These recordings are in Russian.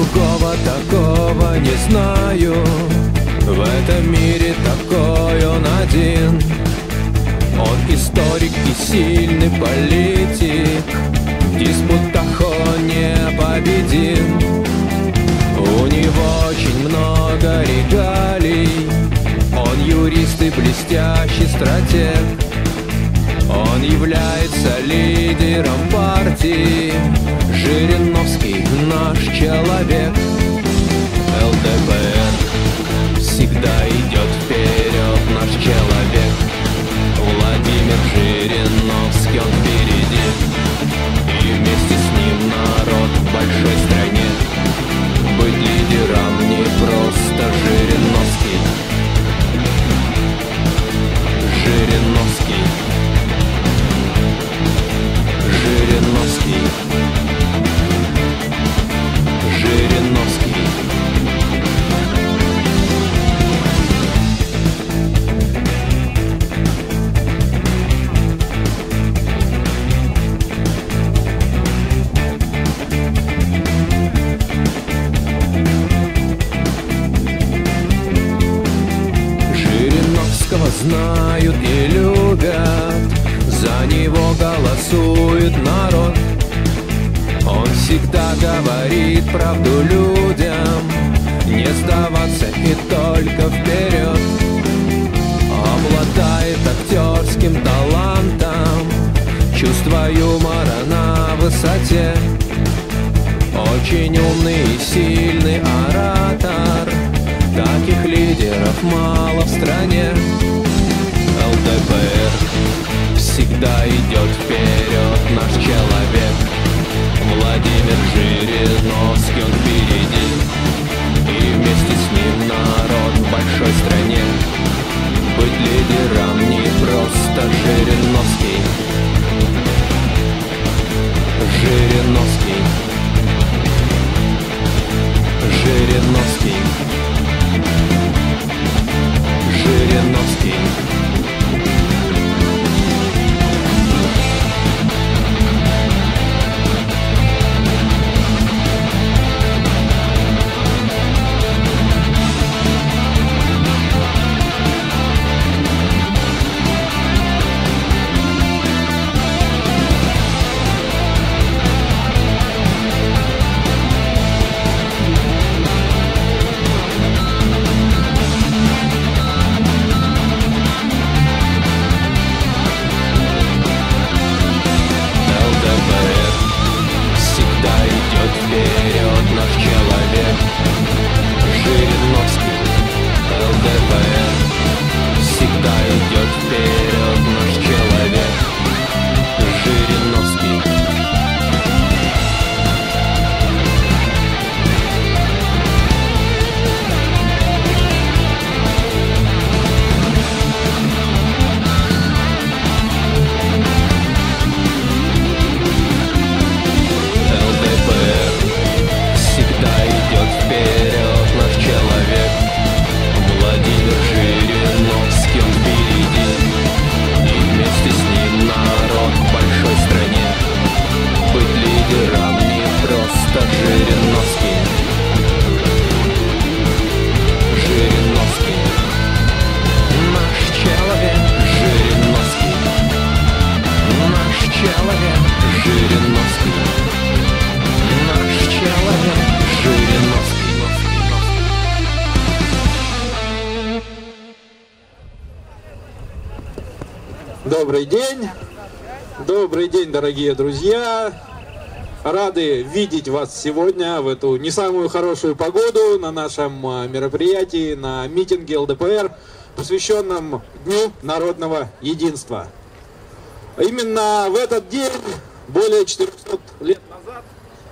другого такого не знаю. В этом мире такой он один. Он историк и сильный политик, в диспутах он непобедим. У него очень много регалий, он юрист и блестящий стратег. Он является лидером партии, Жириновский наш человек. ЛДПР всегда идет вперед, наш человек. Владимир Жириновский, он впереди, и вместе с ним народ в большой стране. Быть лидером не просто. Жириновский, Жириновский, Жириновский, Жириновский. Знают и любят, за него голосует народ. Он всегда говорит правду людям, не сдаваться и только вперед. Обладает актерским талантом, чувство юмора на высоте. Очень умный и сильный оратор, таких лидеров мало в стране. ЛДПР всегда идет вперед, наш человек. Владимир Жириновский, он впереди, и вместе с ним народ в большой стране. Быть лидером не просто. Жириновский, Жириновский, Жириновский, Жириновский. Добрый день, дорогие друзья! Рады видеть вас сегодня в эту не самую хорошую погоду на нашем мероприятии, на митинге ЛДПР, посвященном Дню народного единства. Именно в этот день, более 400 лет назад,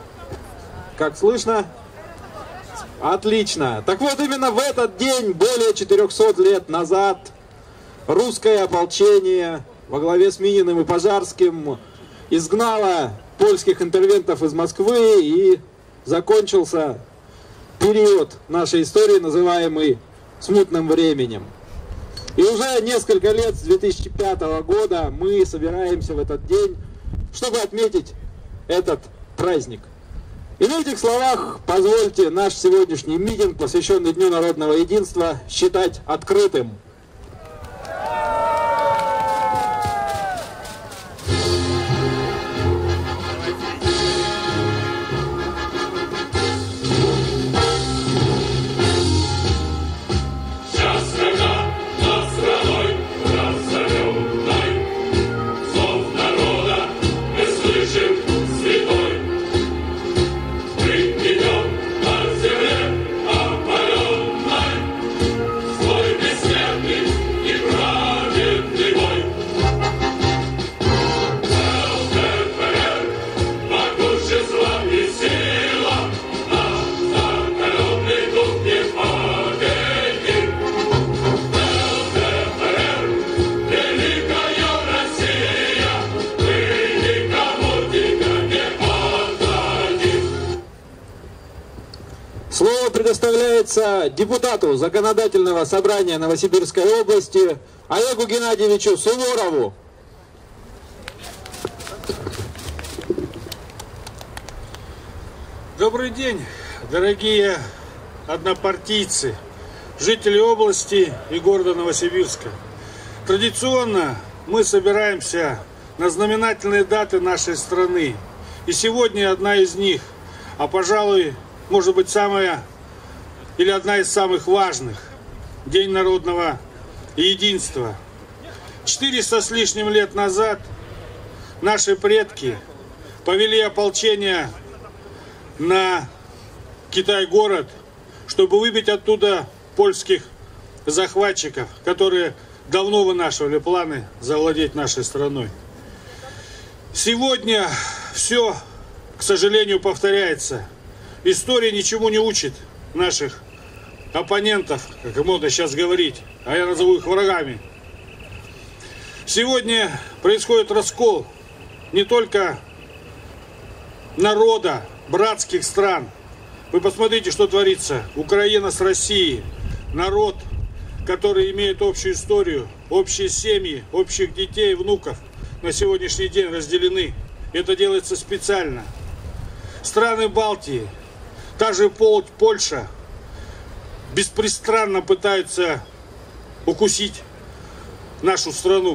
как слышно? Отлично! Так вот, именно в этот день, более 400 лет назад, русское ополчение во главе с Мининым и Пожарским изгнало польских интервентов из Москвы, и закончился период нашей истории, называемый смутным временем. И уже несколько лет, с 2005 года, мы собираемся в этот день, чтобы отметить этот праздник. И на этих словах позвольте наш сегодняшний митинг, посвященный Дню народного единства, считать открытым. Слово предоставляется депутату Законодательного собрания Новосибирской области Олегу Геннадьевичу Суворову. Добрый день, дорогие однопартийцы, жители области и города Новосибирска. Традиционно мы собираемся на знаменательные даты нашей страны. И сегодня одна из них, а пожалуй, может быть, самая или одна из самых важных – День народного единства. 400 с лишним лет назад наши предки повели ополчение на Китай-город, чтобы выбить оттуда польских захватчиков, которые давно вынашивали планы завладеть нашей страной. Сегодня все, к сожалению, повторяется. История ничему не учит наших оппонентов, как модно сейчас говорить, а я назову их врагами. Сегодня происходит раскол не только народа, братских стран. Вы посмотрите, что творится. Украина с Россией. Народ, который имеет общую историю, общие семьи, общих детей, внуков, на сегодняшний день разделены. Это делается специально. Страны Балтии, та же Польша, беспрестанно пытаются укусить нашу страну.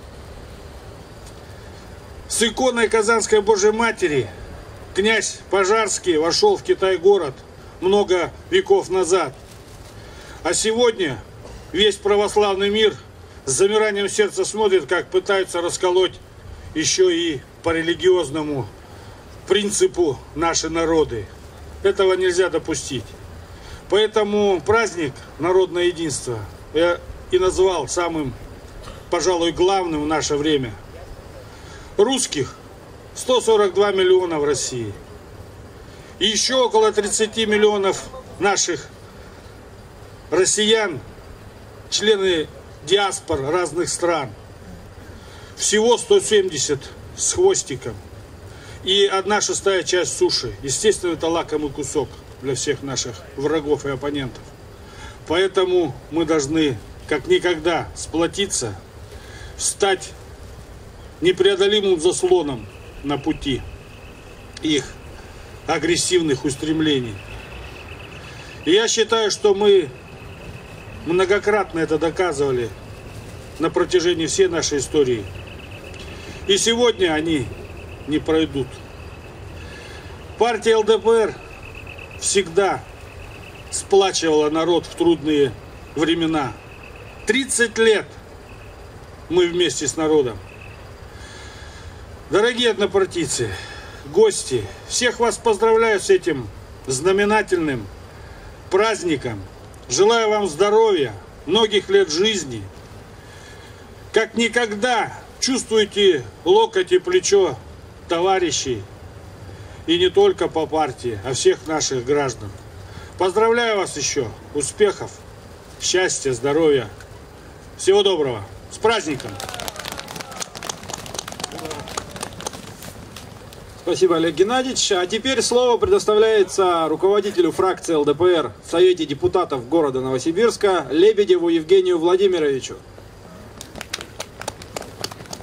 С иконой Казанской Божьей Матери князь Пожарский вошел в Китай-город много веков назад. А сегодня весь православный мир с замиранием сердца смотрит, как пытаются расколоть еще и по религиозному принципу наши народы. Этого нельзя допустить. Поэтому праздник народного единства я и назвал самым, пожалуй, главным в наше время. Русских 142 миллиона в России. И еще около 30 миллионов наших россиян, члены диаспор разных стран. Всего 170 с хвостиком. И 1/6 часть суши. Естественно, это лакомый кусок для всех наших врагов и оппонентов. Поэтому мы должны как никогда сплотиться, стать непреодолимым заслоном на пути их агрессивных устремлений. И я считаю, что мы многократно это доказывали на протяжении всей нашей истории. И сегодня они не пройдут. Партия ЛДПР всегда сплачивала народ в трудные времена. 30 лет мы вместе с народом. Дорогие однопартийцы, гости, всех вас поздравляю с этим знаменательным праздником. Желаю вам здоровья, многих лет жизни. Как никогда чувствуйте локоть и плечо товарищей, и не только по партии, а всех наших граждан. Поздравляю вас еще. Успехов, счастья, здоровья. Всего доброго. С праздником! Спасибо, Олег Геннадьевич. А теперь слово предоставляется руководителю фракции ЛДПР в Совете депутатов города Новосибирска Лебедеву Евгению Владимировичу.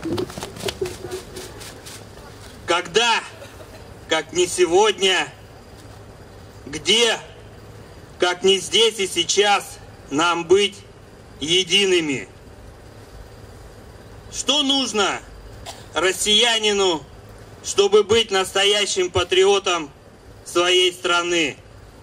Когда, как не сегодня, где, как не здесь и сейчас, нам быть едиными? Что нужно россиянину, чтобы быть настоящим патриотом своей страны?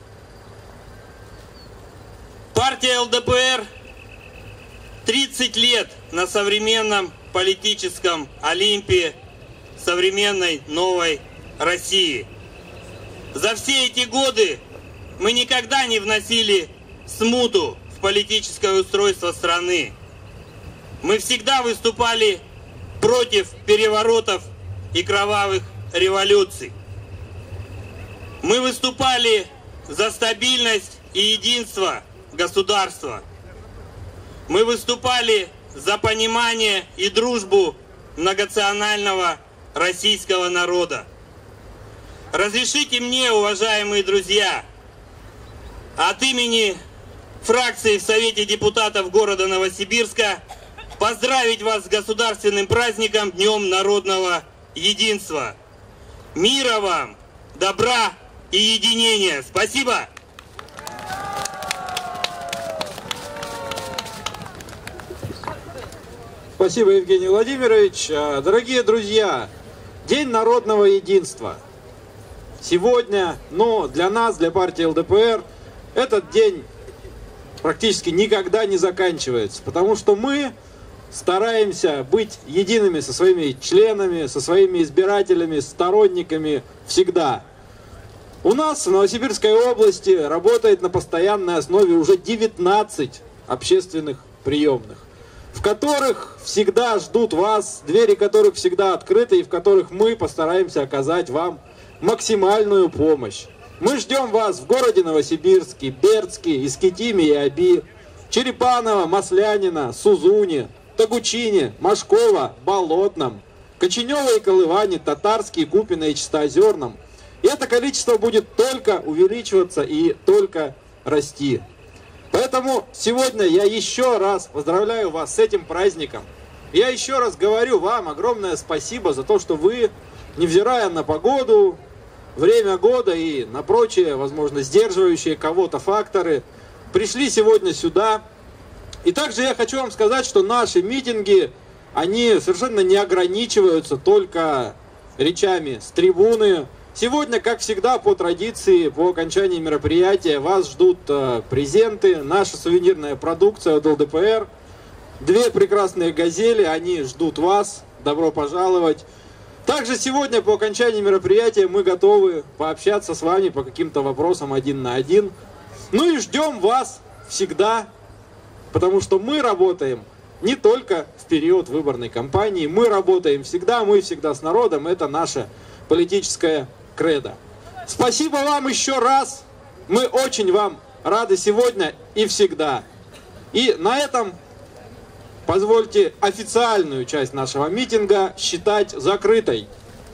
Партия ЛДПР 30 лет на современном политическом Олимпе современной новой России. За все эти годы мы никогда не вносили смуту в политическое устройство страны. Мы всегда выступали против переворотов и кровавых революций. Мы выступали за стабильность и единство государства. Мы выступали за понимание и дружбу многонационального российского народа. Разрешите мне, уважаемые друзья, от имени фракции в Совете депутатов города Новосибирска поздравить вас с государственным праздником Днем народного единства. Мира вам, добра и единения. Спасибо! Спасибо, Евгений Владимирович. Дорогие друзья, День народного единства. Сегодня, для нас, для партии ЛДПР, этот день практически никогда не заканчивается, потому что мы стараемся быть едиными со своими членами, со своими избирателями, сторонниками всегда. У нас в Новосибирской области работает на постоянной основе уже 19 общественных приемных, в которых всегда ждут вас, двери которых всегда открыты и в которых мы постараемся оказать вам максимальную помощь. Мы ждем вас в городе Новосибирске, Бердске, Искитиме и Оби, Черепаново, Маслянино, Сузуне, Тогучине, Машково, Болотном, Коченево и Колыване, Татарске, Купино и Чистоозерном. И это количество будет только увеличиваться и только расти. Поэтому сегодня я еще раз поздравляю вас с этим праздником. Я еще раз говорю вам огромное спасибо за то, что вы, невзирая на погоду, время года и на прочие, возможно, сдерживающие кого-то факторы, пришли сегодня сюда. И также я хочу вам сказать, что наши митинги, они совершенно не ограничиваются только речами с трибуны. Сегодня, как всегда, по традиции, по окончании мероприятия вас ждут презенты, наша сувенирная продукция от ЛДПР. Две прекрасные газели, они ждут вас. Добро пожаловать. Также сегодня, по окончании мероприятия, мы готовы пообщаться с вами по каким-то вопросам один на один. Ну и ждем вас всегда, потому что мы работаем не только в период выборной кампании, мы работаем всегда, мы всегда с народом, это наша политическая кредо. Спасибо вам еще раз, мы очень вам рады сегодня и всегда. И на этом позвольте официальную часть нашего митинга считать закрытой.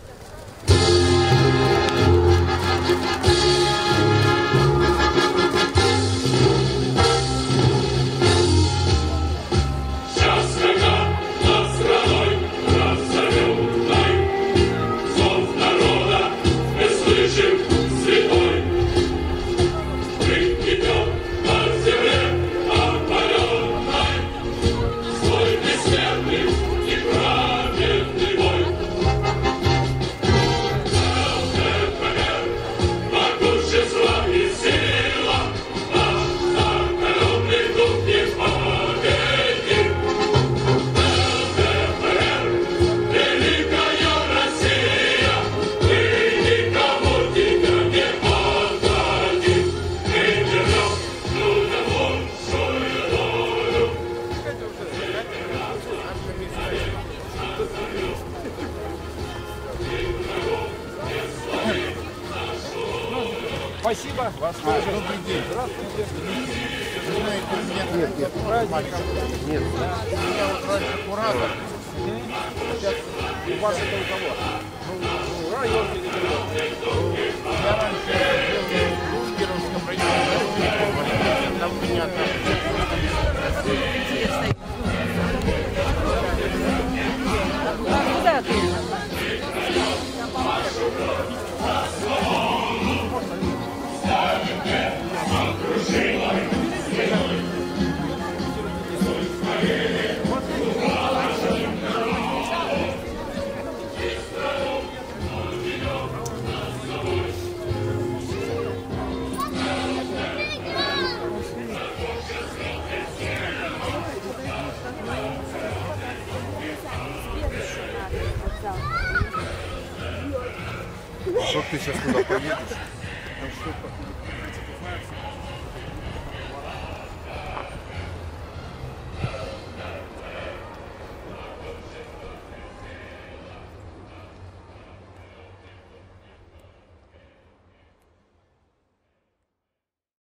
Спасибо. Вас тоже. Добрый день. Здравствуйте. Нет. Праздником. Нет. Я вот раньше куратор. Сейчас у вас это у кого? Ну, район или я раньше был в Кировском районе. Там меня куда ты? Yeah. Вот ты сейчас туда поедешь, там что-то